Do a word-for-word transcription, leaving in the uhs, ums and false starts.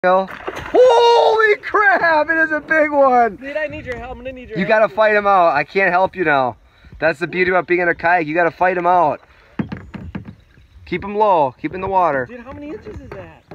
Holy crap, it is a big one. Dude, I need your help. I'm gonna need your You help. gotta fight him out. I can't help you now. That's the beauty about being in a kayak. You gotta fight him out. Keep him low. Keep him in the water. Dude, how many inches is that?